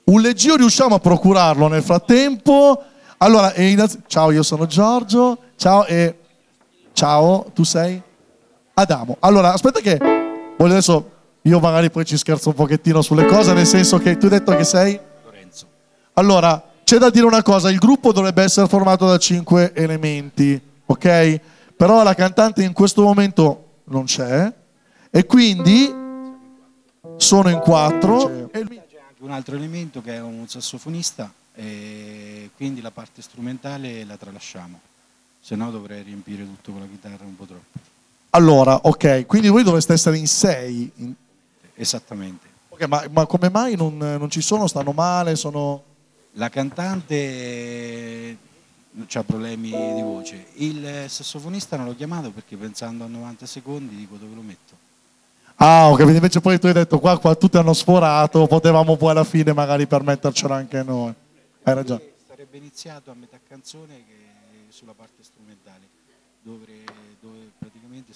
Un leggio riusciamo a procurarlo nel frattempo. Allora, ciao, io sono Giorgio. Ciao, ciao, tu sei? Adamo. Allora, aspetta che voglio adesso, io magari poi ci scherzo un pochettino sulle cose, nel senso che tu hai detto che sei? Lorenzo. Allora, c'è da dire una cosa, il gruppo dovrebbe essere formato da 5 elementi, ok? Però la cantante in questo momento non c'è e quindi sono in 4. C'è anche un altro elemento che è un sassofonista e quindi la parte strumentale la tralasciamo, se no dovrei riempire tutto con la chitarra un po' troppo. Allora, ok, quindi voi dovreste essere in 6. Esattamente. Ok, ma come mai non ci sono? Stanno male? Sono... La cantante ha problemi di voce, il sassofonista non l'ho chiamato perché pensando a 90 secondi dico dove lo metto. Ah, ho capito, invece poi tu hai detto qua tutti hanno sforato, potevamo poi alla fine magari permettercelo anche noi. Hai ragione. Sarebbe iniziato a metà canzone che sulla parte strumentale, dove praticamente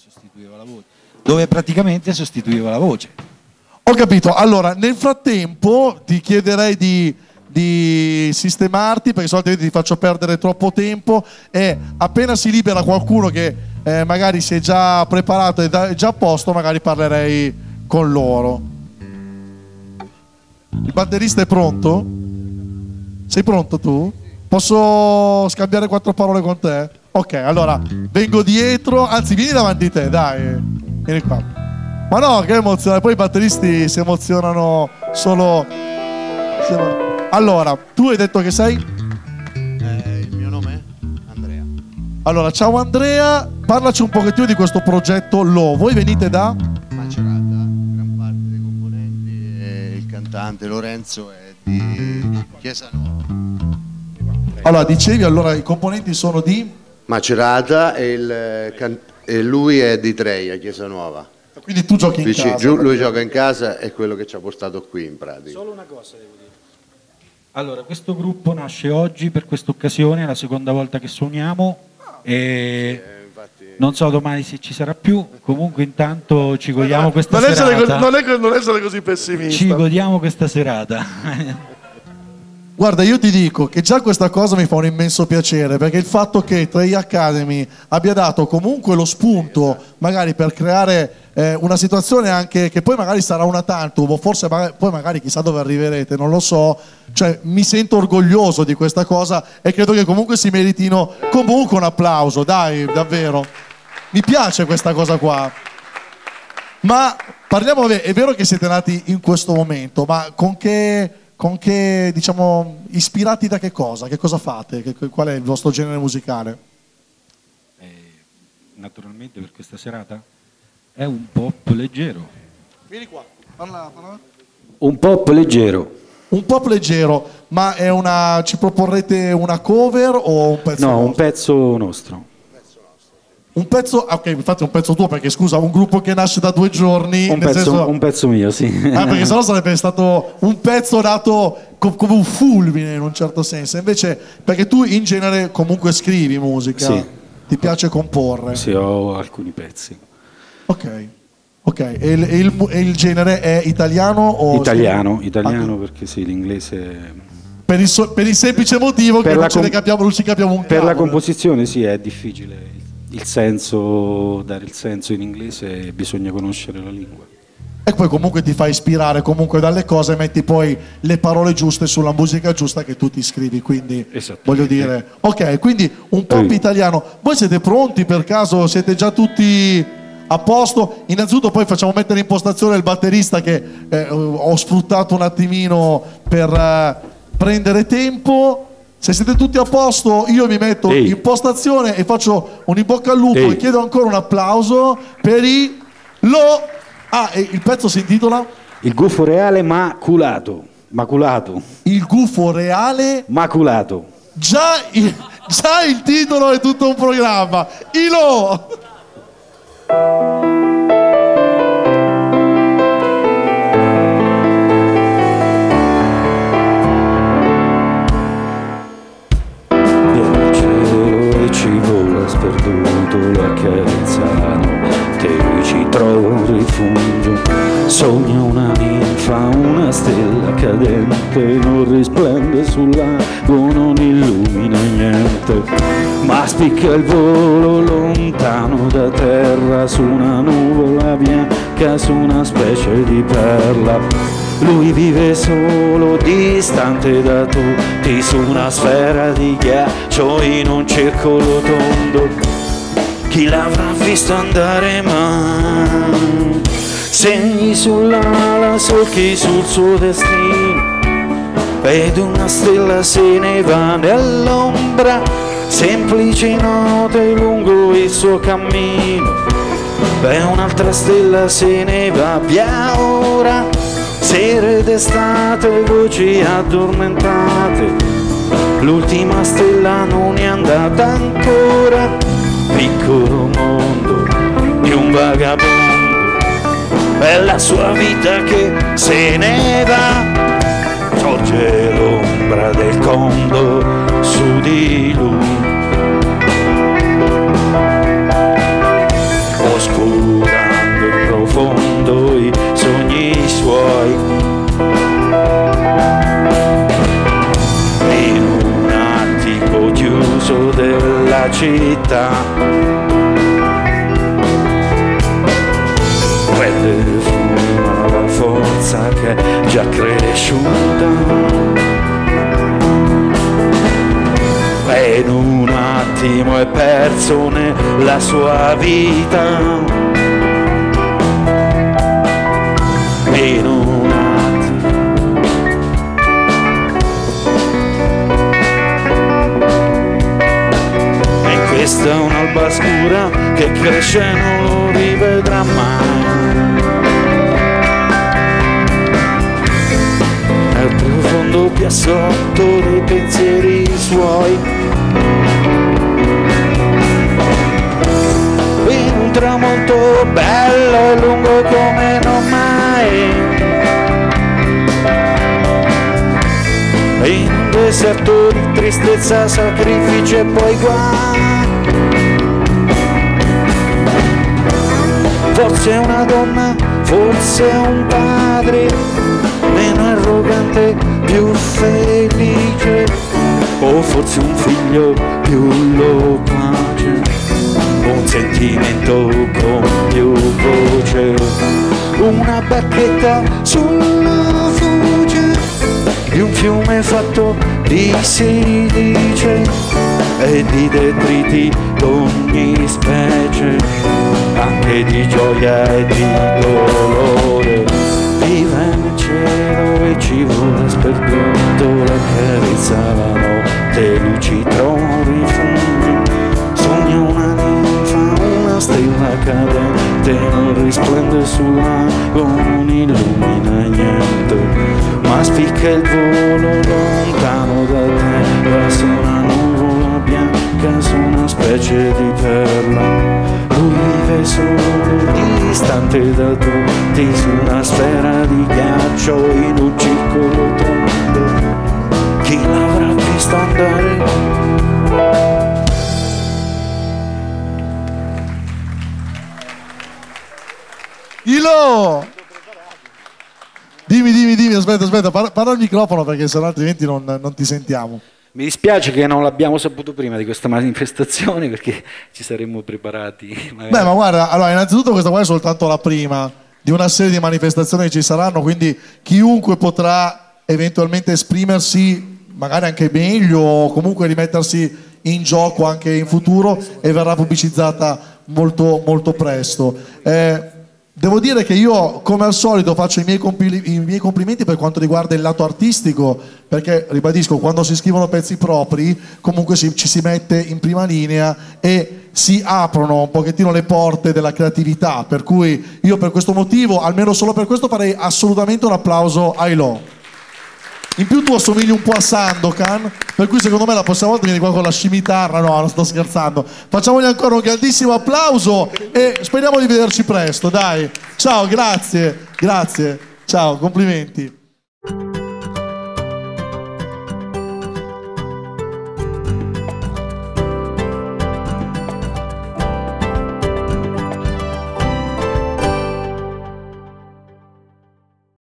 sostituiva la voce. Ho capito, allora nel frattempo ti chiederei di sistemarti perché solitamente ti faccio perdere troppo tempo e appena si libera qualcuno che magari si è già preparato e è già a posto, magari parlerei con loro. Il batterista è pronto? Sei pronto tu? Posso scambiare 4 parole con te? Ok, allora vengo dietro, anzi vieni davanti a te, dai, vieni qua. Ma no, che emozione, poi i batteristi si emozionano solo... Allora, tu hai detto che sei? Il mio nome è Andrea. Allora, ciao Andrea, parlaci un pochettino di questo progetto Lo. Voi venite da? Macerata, gran parte dei componenti e il cantante Lorenzo è di Chiesa Nuova. Allora, dicevi, allora i componenti sono di? Macerata e lui è di Treia, Chiesa Nuova. Quindi tu giochi in casa? Lui gioca in casa, è quello che ci ha portato qui in pratica. Solo una cosa devo dire. Allora, questo gruppo nasce oggi per questa occasione, è la seconda volta che suoniamo e non so domani se ci sarà più, comunque intanto ci godiamo questa serata. Non essere così pessimista. Ci godiamo questa serata. Guarda, io ti dico che già questa cosa mi fa un immenso piacere, perché il fatto che Treia Academy abbia dato comunque lo spunto magari per creare una situazione anche che poi magari sarà una tantum, o forse poi magari chissà dove arriverete, non lo so, cioè mi sento orgoglioso di questa cosa e credo che comunque si meritino comunque un applauso, dai, davvero. Mi piace questa cosa qua. Ma parliamo, è vero che siete nati in questo momento, ma con che, diciamo, ispirati da che cosa? Che cosa fate? Qual è il vostro genere musicale? Naturalmente per questa serata è un pop leggero. Vieni qua, parla. Un pop leggero. Un pop leggero, ma è ci proporrete una cover o un pezzo? No, nostro? un pezzo nostro. Un pezzo, ok, infatti è un pezzo tuo perché scusa, un gruppo che nasce da 2 giorni. Un pezzo mio, sì. Perché sennò sarebbe stato un pezzo dato come un fulmine in un certo senso. Invece, perché tu in genere comunque scrivi musica, sì. Ti piace comporre? Sì, ho alcuni pezzi. Ok. E il genere è italiano o? Italiano, perché sì, l'inglese. Per il semplice motivo che non ci capiamo un cavolo. Per la composizione sì, è difficile dare il senso in inglese, bisogna conoscere la lingua. E poi comunque ti fai ispirare comunque dalle cose e metti poi le parole giuste sulla musica giusta che tu ti scrivi, quindi voglio dire. Ok, quindi un pop italiano. Voi siete pronti per caso? Siete già tutti a posto? Innanzitutto poi facciamo mettere in postazione il batterista che ho sfruttato un attimino per prendere tempo. Se siete tutti a posto io mi metto in postazione e faccio un in bocca al lupo e chiedo ancora un applauso per il pezzo si intitola? Il gufo reale maculato. Il gufo reale maculato. Già il titolo è tutto un programma. Ilo! Ci vola sperduto le accarezzano, te ci trovo rifugio, sogna una ninfa, una stella, cadente, non risplende sul lago, non illumina niente, ma spicca il volo lontano da terra, su una nuvola bianca, su una specie di perla. Lui vive solo, distante da tutti, su una sfera di ghiaccio in un circolo tondo. Chi l'avrà visto andare mai? Segni sull'ala, solchi sul suo destino, ed una stella se ne va nell'ombra, semplici note lungo il suo cammino, e un'altra stella se ne va via ora. Sere d'estate, voci addormentate, l'ultima stella non è andata ancora. Piccolo mondo di un vagabondo, è la sua vita che se ne va. Sorge l'ombra del condor su di lui, oscurando in profondo i sogni suoi. In un attico chiuso della città, prende fuma la forza che è già cresciuta, e in un attimo è perso nella sua vita. In un attimo e questa è un'alba scura che cresce e non lo rivedrà mai. Nel profondo piazzotto dei pensieri suoi, in un tramonto bello e lungo come non mai, in un deserto di tristezza, sacrifici e poi guai. Forse una donna, forse un padre, meno arrogante, più felice, o forse un figlio più loquace, un sentimento con più voce, una bacchetta sulla foce di un fiume fatto di silice e di detriti d'ogni specie, anche di gioia e di dolore. Vive nel cielo e ci vola sperduto, la carezza la notte, lui ci trova un rifugio. Sogna una ninfa, una stella cadente, non risplende sul lago, non illumina niente, ma spicca il volo lontano da terra, su una nuvola bianca, su una specie di perla. Lui vive solo, distante da tutti, su una sfera di ghiaccio in un circolo tondo. Chi l'avrà visto andare? Ilo! Dimmi, aspetta, parla al microfono perché sennò altrimenti non ti sentiamo. Mi dispiace che non l'abbiamo saputo prima di questa manifestazione, perché ci saremmo preparati. Magari. Beh, ma guarda, allora innanzitutto questa qua è soltanto la prima di una serie di manifestazioni che ci saranno, quindi chiunque potrà eventualmente esprimersi magari anche meglio o comunque rimettersi in gioco anche in futuro, e verrà pubblicizzata molto, molto presto. Devo dire che io, come al solito, faccio i miei complimenti per quanto riguarda il lato artistico, perché, ribadisco, quando si scrivono pezzi propri, comunque ci si mette in prima linea e si aprono un pochettino le porte della creatività, per cui io per questo motivo, almeno solo per questo, farei assolutamente un applauso a Ilo. In più tu assomigli un po' a Sandokan, per cui secondo me la prossima volta vieni qua con la scimitarra. No, non sto scherzando. Facciamogli ancora un grandissimo applauso e speriamo di vederci presto, dai. Ciao, grazie, ciao, complimenti.